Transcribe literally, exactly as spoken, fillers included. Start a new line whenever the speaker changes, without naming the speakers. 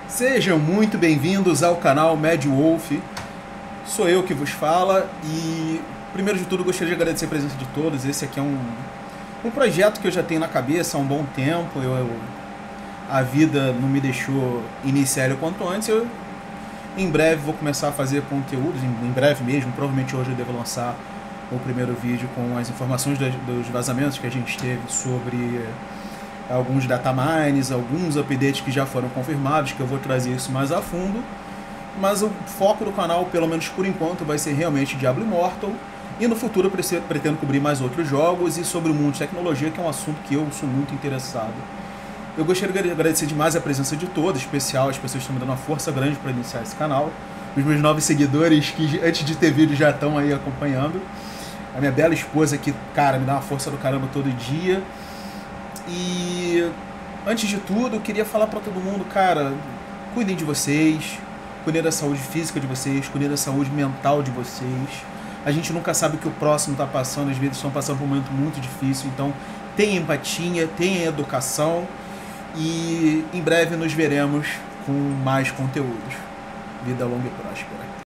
Sejam muito bem-vindos ao canal Mad Wolf. Sou eu que vos fala e, primeiro de tudo, gostaria de agradecer a presença de todos. Esse aqui é um, um projeto que eu já tenho na cabeça há um bom tempo. Eu, eu, a vida não me deixou iniciar ele o quanto antes. Eu, em breve, vou começar a fazer conteúdos, em, em breve mesmo. Provavelmente hoje eu devo lançar o primeiro vídeo com as informações das, dos vazamentos que a gente teve sobre alguns datamines, alguns updates que já foram confirmados, que eu vou trazer isso mais a fundo. Mas o foco do canal, pelo menos por enquanto, vai ser realmente Diablo Immortal. E no futuro eu pretendo cobrir mais outros jogos e sobre o mundo de tecnologia, que é um assunto que eu sou muito interessado. Eu gostaria de agradecer demais a presença de todos, em especial as pessoas que estão me dando uma força grande para iniciar esse canal. Os meus novos seguidores que antes de ter vídeo já estão aí acompanhando. A minha bela esposa que, cara, me dá uma força do caramba todo dia. E antes de tudo, eu queria falar para todo mundo, cara, cuidem de vocês, cuidem da saúde física de vocês, cuidem da saúde mental de vocês. A gente nunca sabe o que o próximo está passando, às vezes estão passando por um momento muito difícil, então tenha empatia, tenha educação e em breve nos veremos com mais conteúdos. Vida longa e próspera.